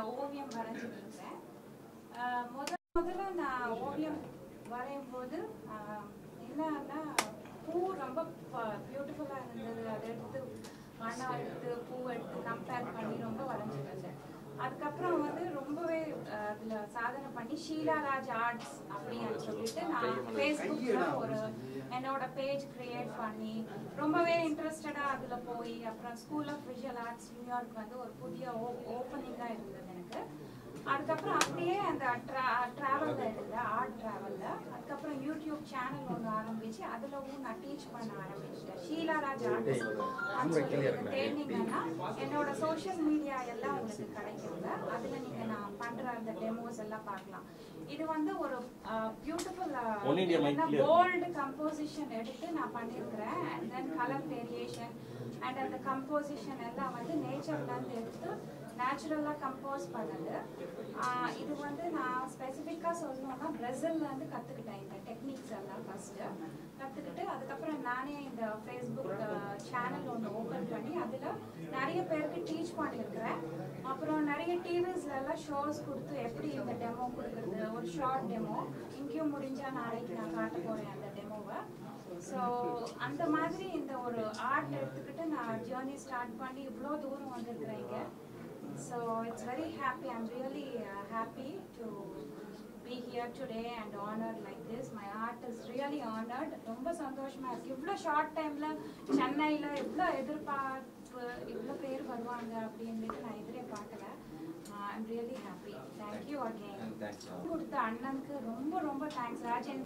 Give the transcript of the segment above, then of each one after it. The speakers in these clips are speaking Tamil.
ஓவியம் வரைஞ்சிட்டு இருக்கேன். முதல்ல நான் ஓவியம் வரையும் போது என்னன்னா பூ ரொம்ப பியூட்டிஃபுல்லா இருந்தது. அதை எடுத்து மண்ணா எடுத்து பூ எடுத்து கம்பேர் பண்ணி ரொம்ப வரைஞ்சிட்டு இருந்தேன். அதுக்கப்புறம் வந்து ரொம்பவே அதுல சாதனை பண்ணி ஷீலாராஜ் ஆர்ட்ஸ் அப்படின்னு சொல்லிட்டு நான் ஃபேஸ்புக்ல ஒரு என்னோட பேஜ் கிரியேட் பண்ணி ரொம்பவே இன்ட்ரெஸ்டடா அதுல போய் அப்புறம் school of visual arts New York வந்து ஒரு புதிய ஓப்பனிங்கா இருந்தது எனக்கு. அதுக்கப்புறம் அப்படியே அந்த டிராவல்ல இருந்தேன், ஆர்ட் டிராவல்ல. அதுக்கப்புறம் யூடியூப் சேனல் ஒன்று ஆரம்பிச்சு அதுலவும் நான் டீச் பண்ண ஆரம்பிச்சிட்டேன். ஷீலாராஜ் ஆர்ட்ஸ் தேடினீங்கன்னா என்னோட சோஷியல் மீடியா எல்லாம் உங்களுக்கு கிடைக்குங்க. அதுல நீங்க நான் பண்ற அந்த டெமோஸ் எல்லாம் பார்க்கலாம். இது வந்து ஒரு பியூட்டிஃபுல் போல்டு கம்போசிஷன் எடுத்து நான் பண்ணியிருக்கிறேன். And then colour variation and அந்த கம்போசிஷன் எல்லாம் வந்து நேச்சர்ல இருந்து எடுத்து நேச்சுரலா கம்போஸ் பண்ணது. இது வந்து நான் ஸ்பெசிஃபிக்கா சொல்லணும்னா பிரேசில்ல இருந்து கத்துக்கிட்டேன் இந்த டெக்னிக்ஸ் எல்லாம். ஃபர்ஸ்ட் கத்துக்கிட்டு அதுக்கப்புறம் நானே இந்த ஃபேஸ்புக் சேனல் ஒன்று ஓபன் பண்ணி அதுல நிறைய பேருக்கு டீச் பண்ணியிருக்கிறேன். அப்புறம் நிறைய டிவிஸ்ல எல்லாம் ஷோஸ் கொடுத்து எப்படி இந்த டெமோ கொடுக்குறது, ஒரு ஷார்ட் டெமோ இங்கேயும் முடிஞ்சா நாளைக்கு நான் காட்ட போறேன் அந்த டெமோவை. ஸோ அந்த மாதிரி இந்த ஒரு ஆர்ட் எடுத்துக்கிட்டு நான் ஜேர்னி ஸ்டார்ட் பண்ணி இவ்வளோ தூரம் வந்திருக்கிறேங்க. So it's very happy. I'm really happy to be here today and honored like this. My art is really honored. ரொம்ப சந்தோஷமா இருக்கு. இவ்வளோ ஷார்ட் டைம்ல சென்னையில இவ்வளோ எதிர்பார்ப்பு இவ்வளோ பேர் வருவாங்க அப்படின்னு நான் எதிரே பார்க்கல. I'm really happy. Thank you again. கொடுத்த அண்ணனுக்கு ரொம்ப ரொம்ப தேங்க்ஸ். ராஜன்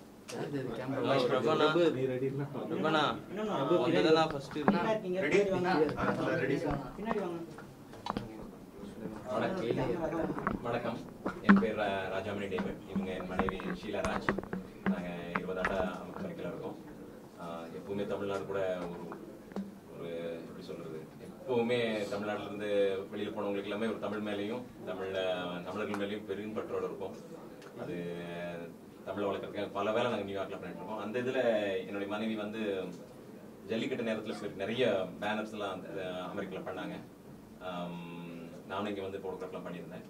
வணக்கம், என் பேர் ராஜாமணி டேவிட். இவங்க என் மனைவி ஷீலாராஜ். நாங்கள் 20 ஆண்டா அமெரிக்காவில் இருக்கோம். எப்பவுமே தமிழ்நாடு கூட ஒரு எப்படி சொல்றது, எப்பவுமே தமிழ்நாட்டிலேருந்து வெளியில் போனவங்களுக்கு எல்லாமே ஒரு தமிழ் மேலேயும் தமிழர்கள் மேலேயும் பெரும் பற்றோடு இருக்கும். அது தமிழை வளர்க்குறதுக்கு பல வேலை நாங்கள் நியூயார்க்கில் பண்ணிட்டு இருக்கோம். அந்த இதில் என்னுடைய மனைவி வந்து ஜல்லிக்கட்டு நேரத்தில் நிறைய பேனர்ஸ் எல்லாம் அமெரிக்காவில் பண்ணாங்க. நானும் இங்கே வந்து ஃபோட்டோகிராஃப்லாம் பண்ணியிருந்தேன்.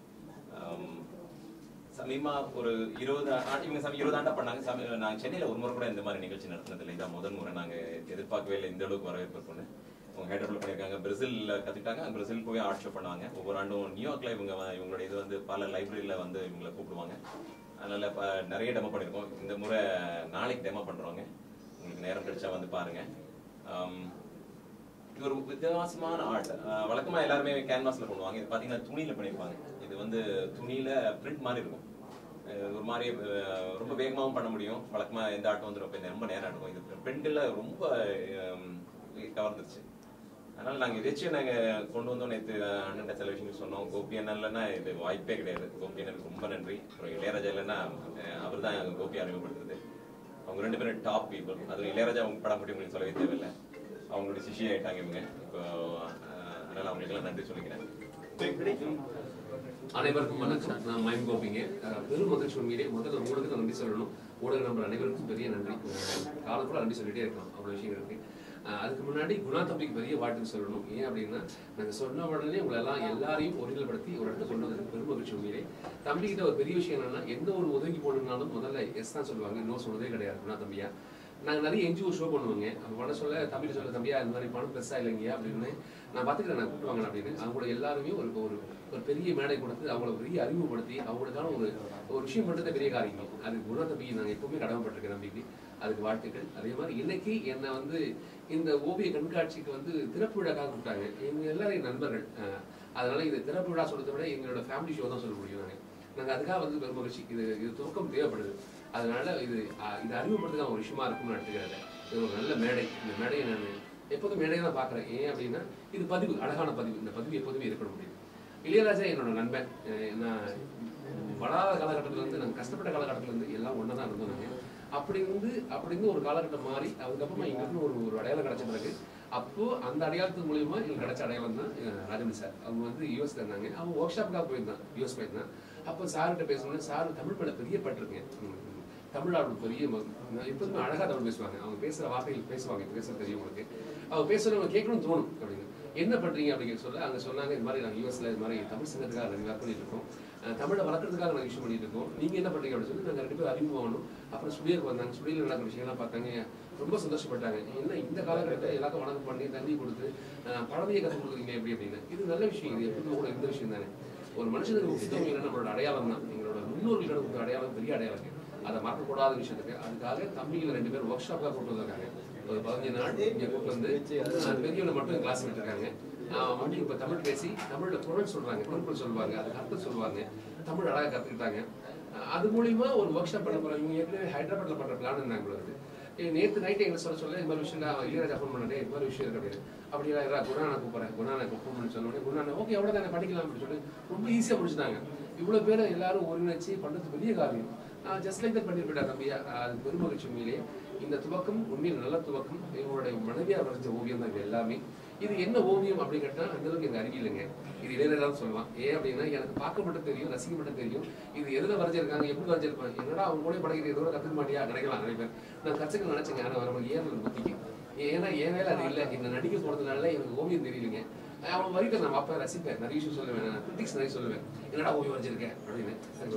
சமீபமாக ஒரு 20 ஆண்டா பண்ணாங்க. நாங்கள் சென்னையில் ஒரு முறை கூட இந்த மாதிரி நிகழ்ச்சி நடத்தினதில்லை. இதான் முதல் முறை. நாங்கள் எதிர்பார்க்கவே இல்லை இந்த அளவுக்கு வரவேற்பு இருக்குன்னு. அவங்க ஹைதராபாத்தில் பண்ணியிருக்காங்க, பிரேசிலில் கற்றுக்கிட்டாங்க. பிரேசில் போய் ஆர்ட் ஷோ பண்ணுவாங்க. ஒவ்வொரு ஆண்டும் நியூயார்க்கில் இவங்களோட இது வந்து பல லைப்ரரியில் வந்து இவங்களை கூப்பிடுவாங்க. அதனால் நிறைய டெமோ பண்ணியிருக்கோம். இந்த முறை நாளைக்கு டெமோ பண்ணுறோங்க. உங்களுக்கு நேரம் கிடைச்சா வந்து பாருங்கள். இது ஒரு வித்தியாசமான ஆர்ட். வழக்கமா எல்லாருமே கேன்வாஸ்ல பண்ணுவாங்க. இது பாத்தீங்கன்னா துணியில பண்ணிருப்பாங்க. இது வந்து துணியில பிரிண்ட் மாதிரி இருக்கும். ஒரு மாதிரி ரொம்ப வேகமாகவும் பண்ண முடியும். வழக்கமா எந்த ஆர்ட்டும் வந்து ரொம்ப நேரம் எடுக்கும். இது பிரிண்ட்ல ரொம்ப கவர்ந்துச்சு. அதனால நாங்க எதாச்சும் கொண்டு வந்தோம். நேற்று அண்ணன் சில விஷயங்கள் சொன்னோம். கோபி அண்ணன் இல்லைன்னா இது வாய்ப்பே கிடையாது. கோபி அண்ணனுக்கு ரொம்ப நன்றி. அப்புறம் இளையராஜா இல்லைன்னா அவர் தான் கோபி அறிமுகப்படுத்துறது. அவங்க 2 பேரும் டாப் பீப்புள். அது இளையராஜா அவங்க படம் பற்றி உங்களுக்கு சொல்லவே தேவையில்லை. அவங்களோட சிஷி ஆயிட்டாங்க இவங்க. இப்போ அதனால அவங்களுக்கெல்லாம் நன்றி சொல்லிக்கிறேன். அனைவருக்கும் வணக்கம். நான் மயம் கோபிங்க. பெரும் மகிழ்ச்சி உண்மையிலே முதல்ல உங்களுக்கு நன்றி சொல்லணும். ஊடக நண்பர் அனைவருக்கும் பெரிய நன்றி. காலத்துல நன்றி சொல்லிட்டே இருக்கலாம், அவ்வளோ விஷயங்கள் இருக்கு. அதுக்கு முன்னாடி குணா தம்பிக்கு பெரிய வாழ்த்து சொல்லணும். ஏன் அப்படின்னா நாங்கள் சொன்ன உடனே உங்களை எல்லாரையும் ஒருநிலைப்படுத்தி ஒரு இடத்துல கொண்டு வந்து பெரும் மகிழ்ச்சி உண்மையிலே. தம்பிக்கிட்ட ஒரு பெரிய விஷயம் என்னன்னா, எந்த ஒரு உதவி போடணும்னாலும் முதல்ல எஸ் தான் சொல்லுவாங்க, இன்னும் சொன்னதே கிடையாது குணா தம்பியா. நாங்கள் நிறைய என்ஜிஓ ஷோ பண்ணுவாங்க. அப்போ பண்ண சொல்ல தம்பிட்டு சொல்ல, தம்பியா இந்த மாதிரி பணம் பெருசா இல்லைங்கயா அப்படின்னு நான் பார்த்துக்கிறேன், நான் கூப்பிடுவாங்க அப்படின்னு. அவங்கள எல்லாருமே ஒரு பெரிய மேடை கொடுத்து அவங்கள பெரிய அறிமுகப்படுத்தி அவங்களுக்கான ஒரு விஷயம் பண்ணுறதே பெரிய காரியம். அது குணா தம்பி நாங்கள் எப்பவுமே கடமைப்பட்டிருக்கேன் தம்பிக்கு. அதுக்கு வாழ்த்துக்கள். அதே மாதிரி இன்னைக்கு என்னை வந்து இந்த ஓவிய கண்காட்சிக்கு வந்து திறப்பு விழாக்காக கூப்பிட்டாங்க. எங்க எல்லாரும் நண்பர்கள். அதனால இது திறப்பு விழா சொல்றதை விட எங்களோட ஃபேமிலி ஷோ தான் சொல்ல முடியும். நாங்கள் அதுக்காக வந்து பெரும் மகிழ்ச்சி. இது துவக்கம் தேவைப்படுது. அதனால இது அறிமுகப்படுத்துக்கான ஒரு விஷயமா இருக்கும்னு எடுத்துக்கிறது. இது ஒரு நல்ல மேடை. இந்த மேடையை நான் எப்போதும் மேடையை தான் பார்க்குறேன். ஏன் அப்படின்னா இது பதிவு, அழகான பதிவு. இந்த பதிவு எப்போதுமே ஏற்பட முடியும். இளையராஜா என்னோட நண்பன். நான் வளாத காலகட்டத்திலேருந்து, நாங்கள் கஷ்டப்பட்ட காலகட்டத்திலேருந்து எல்லாம் ஒன்றா தான் இருந்தோம். நாங்கள் அப்படி இருந்து ஒரு காலகட்டம் மாறி அதுக்கப்புறமா எங்களுக்கு ஒரு அடையாளம் கிடைச்ச பிறகு அப்போ அந்த அடையாளத்து மூலியமா எங்களுக்கு கிடைச்ச அடையாளம் தான் ராஜமணி சார். அவங்க வந்து யூஎஸ்ல இருந்தாங்க. அவங்க ஒர்க் ஷாப்புக்காக போயிருந்தான், யூஎஸ் போயிருந்தான். அப்போ சார்கிட்ட பேசணும்னா சார் தமிழ் மேல பெரிய பட்டிருக்கேன். தமிழ்நாடு பெரிய எப்போதுமே அழகா தமிழ் பேசுவாங்க. அவங்க பேசுற வார்த்தைகள் பேசுவாங்க, பேசுறது தெரியும் உங்களுக்கு. அவங்க பேசுறவங்க கேட்கணும்னு தோணும் அப்படின்னு. என்ன பண்றீங்க அப்படின்னு சொல்ல அங்க சொன்னாங்க இந்த மாதிரி நாங்கள் யூஎஸ்ல இது மாதிரி தமிழ் சங்கத்துக்காக நிறைய ஒர்க் பண்ணிட்டு இருக்கோம், தமிழை வளர்க்கறதுக்காக நிறைய விஷயம் பண்ணிட்டு இருக்கோம், நீங்க என்ன பண்றீங்க அப்படின்னு சொல்லி நாங்கள் 2 பேரும் அறிமுகமாகணும். அப்புறம் ஸ்டுடியோக்கு வந்தாங்க, ஸ்டுடியோவில் நடக்கிற விஷயம்லாம் பார்த்தாங்க, ரொம்ப சந்தோஷப்பட்டாங்க. என்ன இந்த காலகட்டத்தில் எல்லாருக்கும் வணக்கம் பண்ணி தண்ணி கொடுத்து பழமையை கற்றுக் கொடுக்குறீங்க எப்படி அப்படின்னு. இது நல்ல விஷயம், இது எப்பவுமே கூட இந்த விஷயம் தானே. ஒரு மனுஷனுக்கு முக்கியத்துவம் இல்லைன்னா நம்மளோட அடையாளம் தான், எங்களோட முன்னோர்களோட கொடுத்த அடையாளம் பெரிய அடையாளம், அதை மறக்கக்கூடாத விஷயத்துக்கு. அதுக்காக தம்பிகளை 2 பேர் ஒர்க் ஷாப்பாக கூட்டு வந்திருக்காங்க. ஒரு 15 நாள் இங்கே கூட்டு வந்து பெரியவனை மட்டும் கிளாஸ் விட்டுருக்காங்க. வந்து இப்போ தமிழ் பேசி தமிழ்ல குரல் சொல்றாங்க, திருக்குறள் சொல்லுவாங்க, அதுக்கு அர்த்தம் சொல்லுவாங்க, தமிழ் அழகாக கற்றுக்கிட்டாங்க. அது மூலியமா ஒரு ஒர்க் ஷாப் பண்ண போறாங்க. இவங்க ஏற்கனவே ஹைதராபாத்ல பண்ற பிளான் இருந்தாங்க உங்களுக்கு. நேற்று நைட்டு எங்களை சொல்ல இந்த மாதிரி விஷயம் இளையராஜா ஃபோன் பண்ணே இந்த மாதிரி விஷயம் இருக்கு அப்படின்னு. அப்படியா குணானை கூப்பிட்றேன், குணானுக்கு ஃபோன் பண்ணி சொன்னோடனே குணானை ஓகே எவ்வளோ தானே படிக்கலாம் அப்படின்னு சொல்லி ரொம்ப ஈஸியாக முடிச்சுட்டாங்க. இவ்வளோ பேரை எல்லாரும் ஒருங்கிணைச்சு பண்ணுறது பெரிய காரியம். ஜஸ்ட் லைக் தட் பண்ணிட்டு போயிட்டா தம்பியா. அது பெருமகிழ்ச்சி உண்மையிலே. இந்த துவக்கம் உண்மையில் நல்ல துவக்கம். இவங்களுடைய மனைவியாக வரைஞ்ச ஓவியம் தான் இது எல்லாமே. இது என்ன ஓவியம் அப்படின்னு கேட்டால் அந்த அளவுக்கு எனக்கு அறிவில்லைங்க. இது இளையராஜான்னு சொல்லலாம். ஏன் அப்படின்னா எனக்கு பார்க்க மட்டும் தெரியும், ரசிக்க மட்டும் தெரியும். இது எதில் வரைஞ்சிருக்காங்க, எப்படி வரைஞ்சிருப்பாங்க, என்னடா அவங்க கூட படைக்கிறது எதோட கற்றுக்க மாட்டியா நினைக்கலாம் நிறைய பேர். நான் கற்றுக்க நினைச்சேங்க, ஆனால் வர ஏறது புத்திக்கு. ஏன்னா என் வேலை அது இல்லை. இந்த நடிக்க போகிறதுனால எனக்கு ஓவியம் தெரியலைங்க. அவன் வரைக்கும் நான் பார்ப்பேன், ரசிப்பேன், நிறைய விஷயம் சொல்லுவேன், நான் கிரிட்டிக்ஸ் நிறைய சொல்லுவேன். என்னடா ஓவியம் வரைஞ்சிருக்கேன் அப்படின்னு.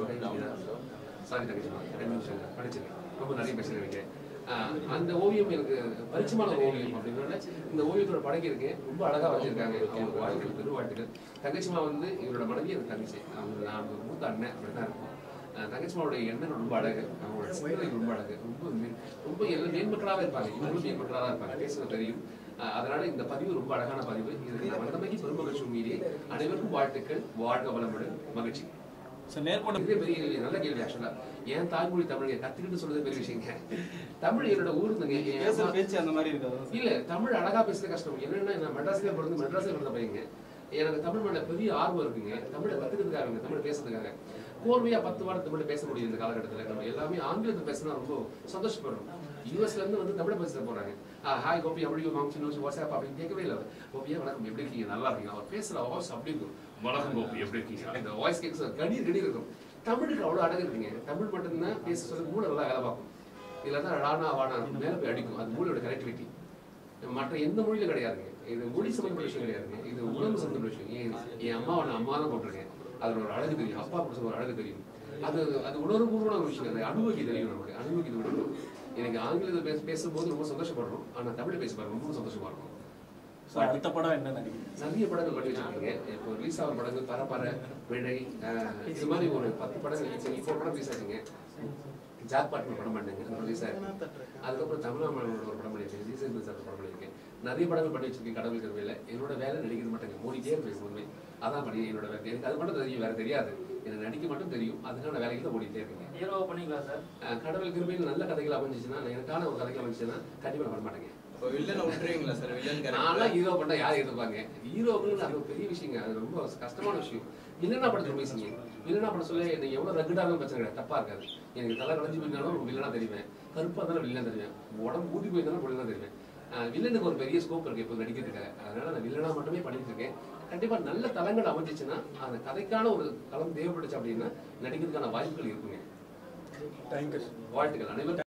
சாரி தங்கச்சி, 2 நிமிஷம் படிச்சிருக்கேன், ரொம்ப நிறைய பேசுறேன். அந்த ஓவியம் எனக்கு பரிச்சயமான ஓவியம் அப்படின்னால இந்த ஓவியத்தோட படைக்கிருக்கேன். ரொம்ப அழகா வரைஞ்சிருக்காங்க. அவங்களுக்கு வாழ்க்கைகள் பெருவாழ்த்துக்கள். தங்கச்சிமா வந்து இவரோட மனைவி எனக்கு தங்கச்சி, அவங்க நான் மூத்த அண்ணன் அப்படிதான் இருக்கும். தங்கச்சிமாவோட எண்ணம் ரொம்ப அழகு, அவங்களோட சிந்தனை ரொம்ப அழகு, ரொம்ப எல்லாம் மேன்மக்களாக இருப்பாங்க, இவங்களும் மேன்மக்களாக இருப்பாங்க, பேசுறது தெரியும். அதனால இந்த பதிவு ரொம்ப அழகான பதிவு. இது வந்தமைக்கு பெருமகிழ்ச்சி உண்மையிலேயே. அனைவருக்கும் வாழ்த்துக்கள், வாழ்க வளமுடன், மகிழ்ச்சி. பெரிய நல்ல கேள்வி. ஆக்சுவலா ஏன் தாய்மொழி தமிழ் கத்துக்கிட்டு சொல்றது பெரிய விஷயங்க. தமிழ் என்னோட ஊருங்க இல்ல, தமிழ் அழகா பேசுறது கஷ்டம். என்னன்னா நான் மெட்ராஸ்ல பிறந்த பையங்க. எனக்கு தமிழ் மேல பெரிய ஆர்வம் இருக்குங்க. தமிழை கத்துக்கிறதுக்காக, தமிழ் பேசுறதுக்காக. கோர்வையா 10 வாரம் தமிழ் பேச முடியும் இந்த காலகட்டத்தில். நம்ம எல்லாமே ஆங்கிலத்தை பேசினா ரொம்ப சந்தோஷப்படுறோம். யூஎஸ்ல இருந்து வந்து தமிழை பேச போறாங்க. ஹாய் கோபி, எப்படி வாட்ஸ்அப் அப்படின்னு கேட்கவே இல்லை. கோபியா வணக்கம், எப்படி இருக்கீங்க, நல்லா இருக்கீங்க. அவர் பேசுற வாய்ஸ் அப்படி இருக்கும், வணக்கம் கோபி எப்படி இருக்கீங்க, இந்த வாய்ஸ் கேட்க கடி இருக்கும். தமிழுக்கு அவ்வளோ அழகு இருக்குங்க. தமிழ் மட்டும்தான் பேச சொல்ல மூளை நல்லா வேலை பார்க்கும். இதில் தான் ராணா வானா மேலே போய் அடிக்கும். அது மூளையோட கனெக்டிவிட்டி மற்ற எந்த மொழியிலும் கிடையாதுங்க. இது மொழி சம்பந்தப்பட்ட விஷயம் கிடையாதுங்க, இது உணவு சம்பந்தப்பட்ட விஷயம். என் அம்மாவை நான் அம்மா தான் போட்டிருக்கேன், அதில் ஒரு அழகு தெரியும், அப்பா கொடுத்த ஒரு அழகு தெரியும். அது உணர்வுபூர்வமான ஒரு விஷயம், அது அனுபவிக்க தெரியும் நமக்கு, அனுபவிக்க விடணும். எனக்கு ஆங்கிலத்தை பேசும்போது ரொம்ப சந்தோஷப்படுறோம், ஆனால் தமிழ் பேச பாருங்க ரொம்ப சந்தோஷமா இருக்கும். அடுத்த படம் என்ன நினைக்கிறீங்க? நிறைய படங்கள் பண்ணி வச்சிருக்கீங்க. இப்போ ரிலீஸ் ஆகிற படங்கள் பரபர, விழை, இது மாதிரி ஒரு 10 படங்கள். இப்போ படம் ரிலீஸ் ஆச்சுங்க. ஜாக்பாட்னு படம் பண்ணேங்க, ரிலீஸ் ஆயிருக்கு. அதுக்கப்புறம் தமிழ்நாடு ஒரு படம் பண்ணியிருக்கேன், ரீசெண்ட் படம் பண்ணியிருக்கேன். நிறைய படங்கள் பண்ணி வச்சிருக்கேன். கடவுள் கருவையில் என்னோட வேலை நடிக்கிறது மட்டும் ஓடிட்டே இருப்பேன் எப்போதுமே. அதான் பண்ணி என்னோட வேலை. எனக்கு அது மட்டும் தெரியும், வேற தெரியாது. எனக்கு நடிக்க மட்டும் தெரியும், அதுக்கான வேலைக்கு தான் ஓடிட்டே இருக்கேன். ஹீரோ பண்ணிங்களா சார்? கடவுள் கிருபையில் நல்ல கதைகள் அமைஞ்சிச்சுன்னா, எனக்கான ஒரு கதைகள் அமைஞ்சிச்சுன்னா கண்டிப்பாக பண்ண மாட்டேங்க. நான்லாம் ஹீரோ பண்ணா யார் எதிர்ப்பாங்க? ஹீரோவுக்கு அது ஒரு பெரிய விஷயங்க, அது ரொம்ப கஷ்டமான விஷயம். வில்லனா படத்தை ரொம்ப ஈஸிங்க. வில்லனா படம் சொல்ல எனக்கு எவ்வளவு ரகுடாலும் பிரச்சனை கிடையாது, தப்பா இருக்காது. எனக்கு தலை கலைஞ்சு போயிருந்தாலும் வில்லனா தெரிவேன், கருப்பா இருந்தாலும் வில்லனா தெரிவேன், உடம்பு ஊதி போயிருந்தாலும் வில்லனா தெரிவேன். வில்லனுக்கு ஒரு பெரிய ஸ்கோப் இருக்கு இப்போ நடிக்கிறதுக்காக. அதனால நான் வில்லனா மட்டுமே பண்ணிட்டு இருக்கேன். கண்டிப்பா நல்ல தளங்கள் அமைஞ்சிச்சுன்னா, அந்த கதைக்கான ஒரு களம் தேவைப்பட்டுச்சு அப்படின்னா நடிக்கிறதுக்கான வாய்ப்புகள் இருக்குங்க. வாழ்த்துக்கள் அனைவரும்.